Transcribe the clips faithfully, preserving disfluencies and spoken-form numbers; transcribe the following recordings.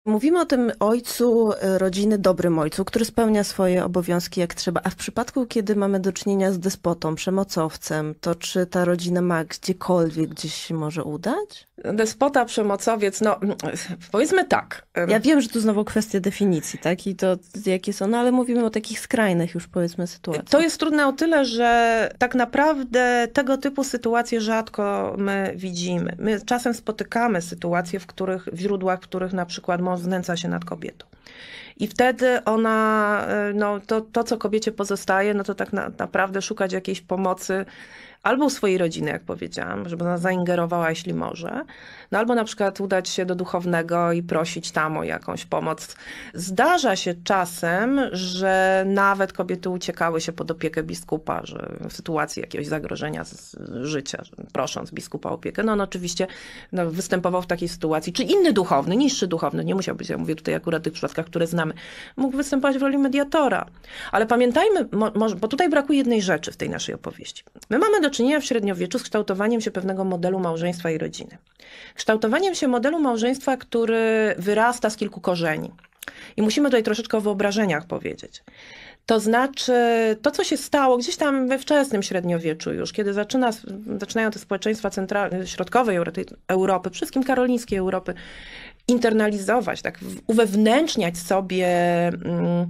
Mówimy o tym ojcu rodziny, dobrym ojcu, który spełnia swoje obowiązki jak trzeba. A w przypadku, kiedy mamy do czynienia z despotą, przemocowcem, to czy ta rodzina ma gdziekolwiek gdzieś się może udać? Despota, przemocowiec, no powiedzmy tak. Ja wiem, że tu znowu kwestia definicji, tak? I to jakie są, no ale mówimy o takich skrajnych już powiedzmy sytuacjach. To jest trudne o tyle, że tak naprawdę tego typu sytuacje rzadko my widzimy. My czasem spotykamy sytuacje, w których, w źródłach, w których na przykład mąż znęca się nad kobietą. I wtedy ona, no to, to co kobiecie pozostaje, no to tak na, naprawdę szukać jakiejś pomocy albo u swojej rodziny, jak powiedziałam, żeby ona zaingerowała, jeśli może. No albo na przykład udać się do duchownego i prosić tam o jakąś pomoc. Zdarza się czasem, że nawet kobiety uciekały się pod opiekę biskupa, że w sytuacji jakiegoś zagrożenia z życia, prosząc biskupa o opiekę. No on oczywiście no, występował w takiej sytuacji. Czy inny duchowny, niższy duchowny, nie musiał być, ja mówię tutaj akurat o tych przypadkach, które znamy, mógł występować w roli mediatora. Ale pamiętajmy, mo, bo tutaj brakuje jednej rzeczy w tej naszej opowieści. My mamy do czynienia w średniowieczu z kształtowaniem się pewnego modelu małżeństwa i rodziny. Kształtowaniem się modelu małżeństwa, który wyrasta z kilku korzeni. I musimy tutaj troszeczkę o wyobrażeniach powiedzieć. To znaczy, to co się stało gdzieś tam we wczesnym średniowieczu już, kiedy zaczyna, zaczynają te społeczeństwa centralne, środkowej Europy, przede wszystkim karolińskiej Europy, internalizować, tak uwewnętrzniać sobie mm,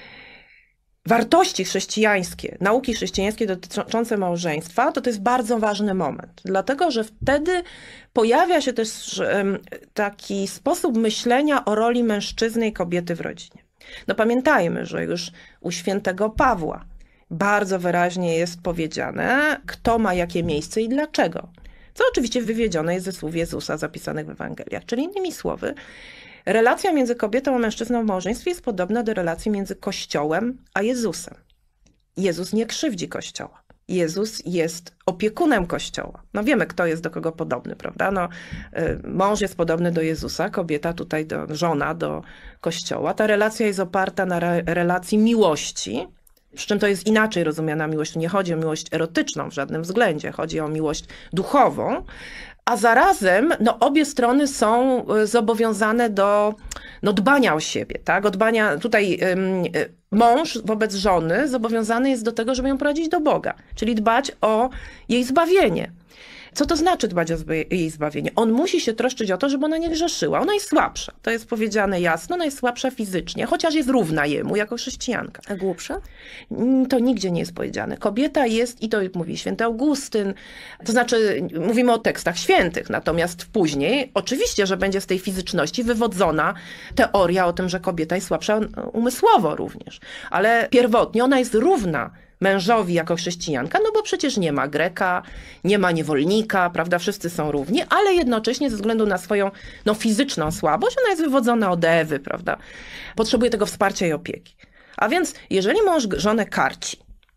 wartości chrześcijańskie, nauki chrześcijańskie dotyczące małżeństwa, to to jest bardzo ważny moment. Dlatego, że wtedy pojawia się też taki sposób myślenia o roli mężczyzny i kobiety w rodzinie. No pamiętajmy, że już u świętego Pawła bardzo wyraźnie jest powiedziane, kto ma jakie miejsce i dlaczego. Co oczywiście wywiedzione jest ze słów Jezusa zapisanych w Ewangeliach. Czyli innymi słowy, relacja między kobietą a mężczyzną w małżeństwie jest podobna do relacji między Kościołem a Jezusem. Jezus nie krzywdzi Kościoła. Jezus jest opiekunem Kościoła. No wiemy, kto jest do kogo podobny, prawda? No, mąż jest podobny do Jezusa, kobieta tutaj, do, żona do Kościoła. Ta relacja jest oparta na re, relacji miłości, przy czym to jest inaczej rozumiana miłość. Nie chodzi o miłość erotyczną w żadnym względzie, chodzi o miłość duchową. A zarazem no, obie strony są zobowiązane do no, dbania o siebie, tak? Dbania, tutaj ym, mąż wobec żony zobowiązany jest do tego, żeby ją prowadzić do Boga, czyli dbać o jej zbawienie. Co to znaczy dbać o jej zbawienie? On musi się troszczyć o to, żeby ona nie grzeszyła. Ona jest słabsza. To jest powiedziane jasno. Ona jest słabsza fizycznie, chociaż jest równa jemu jako chrześcijanka. A głupsza? To nigdzie nie jest powiedziane. Kobieta jest, i to mówi święty Augustyn, to znaczy mówimy o tekstach świętych, natomiast później oczywiście, że będzie z tej fizyczności wywodzona teoria o tym, że kobieta jest słabsza umysłowo również. Ale pierwotnie ona jest równa mężowi jako chrześcijanka, no bo przecież nie ma Greka, nie ma niewolnika, prawda, wszyscy są równi, ale jednocześnie ze względu na swoją no, fizyczną słabość, ona jest wywodzona od Ewy, prawda, potrzebuje tego wsparcia i opieki. A więc jeżeli mąż żonę karci,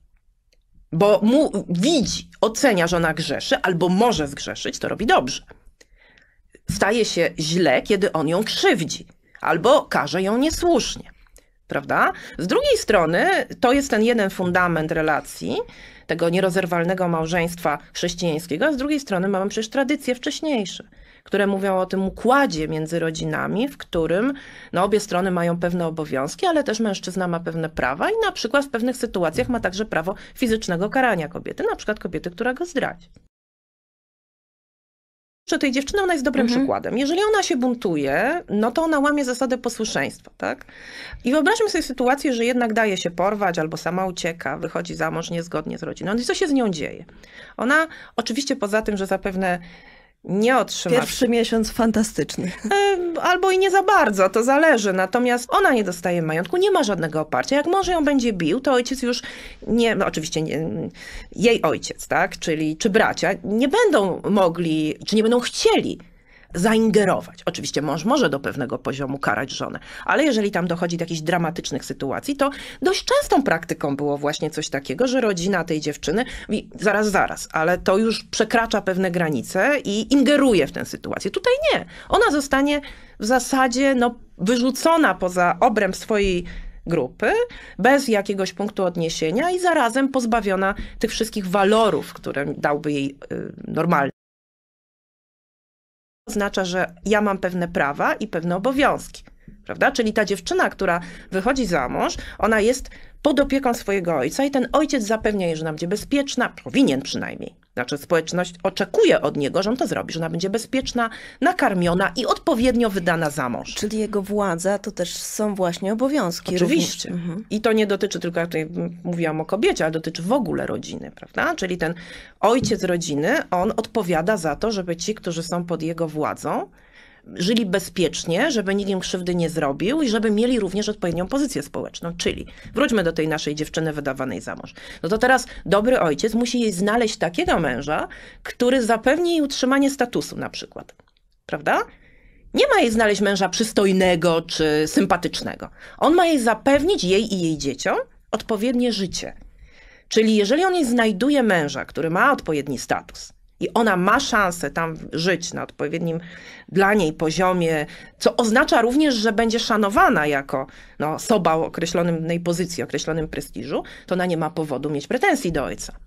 bo mu widzi, ocenia, że ona grzeszy, albo może zgrzeszyć, to robi dobrze. Staje się źle, kiedy on ją krzywdzi, albo karze ją niesłusznie. Prawda? Z drugiej strony to jest ten jeden fundament relacji, tego nierozerwalnego małżeństwa chrześcijańskiego, a z drugiej strony mamy przecież tradycje wcześniejsze, które mówią o tym układzie między rodzinami, w którym no, obie strony mają pewne obowiązki, ale też mężczyzna ma pewne prawa i na przykład w pewnych sytuacjach ma także prawo fizycznego karania kobiety, na przykład kobiety, która go zdradzi. Że tej dziewczyny ona jest dobrym mhm. przykładem. Jeżeli ona się buntuje, no to ona łamie zasadę posłuszeństwa, tak? I wyobraźmy sobie sytuację, że jednak daje się porwać albo sama ucieka, wychodzi za mąż niezgodnie z rodziną. No i co się z nią dzieje? Ona oczywiście poza tym, że zapewne nie otrzyma... Pierwszy miesiąc fantastyczny. Albo i nie za bardzo, to zależy. Natomiast ona nie dostaje majątku, nie ma żadnego oparcia. Jak mąż ją będzie bił, to ojciec już nie, no oczywiście nie, jej ojciec, tak, czyli czy bracia, nie będą mogli, czy nie będą chcieli zaingerować. Oczywiście mąż może do pewnego poziomu karać żonę, ale jeżeli tam dochodzi do jakichś dramatycznych sytuacji, to dość częstą praktyką było właśnie coś takiego, że rodzina tej dziewczyny mówi, zaraz, zaraz, ale to już przekracza pewne granice i ingeruje w tę sytuację. Tutaj nie. Ona zostanie w zasadzie no, wyrzucona poza obręb swojej grupy, bez jakiegoś punktu odniesienia i zarazem pozbawiona tych wszystkich walorów, które dałby jej y, normalny. Oznacza, że ja mam pewne prawa i pewne obowiązki. prawda? Czyli ta dziewczyna, która wychodzi za mąż, ona jest pod opieką swojego ojca i ten ojciec zapewnia jej, że ona będzie bezpieczna, powinien przynajmniej. Znaczy społeczność oczekuje od niego, że on to zrobi, że ona będzie bezpieczna, nakarmiona i odpowiednio wydana za mąż. Czyli jego władza to też są właśnie obowiązki. Oczywiście. Również. Mhm. I to nie dotyczy tylko, jak tutaj mówiłam o kobiecie, ale dotyczy w ogóle rodziny, prawda? Czyli ten ojciec rodziny, on odpowiada za to, żeby ci, którzy są pod jego władzą, żyli bezpiecznie, żeby nikt im krzywdy nie zrobił i żeby mieli również odpowiednią pozycję społeczną. Czyli wróćmy do tej naszej dziewczyny wydawanej za mąż. No to teraz dobry ojciec musi jej znaleźć takiego męża, który zapewni jej utrzymanie statusu na przykład. Prawda? Nie ma jej znaleźć męża przystojnego czy sympatycznego. On ma jej zapewnić, jej i jej dzieciom, odpowiednie życie. Czyli jeżeli on jej znajduje męża, który ma odpowiedni status, i ona ma szansę tam żyć na odpowiednim dla niej poziomie, co oznacza również, że będzie szanowana jako no, osoba o określonej pozycji, określonym prestiżu, to ona nie ma powodu mieć pretensji do ojca.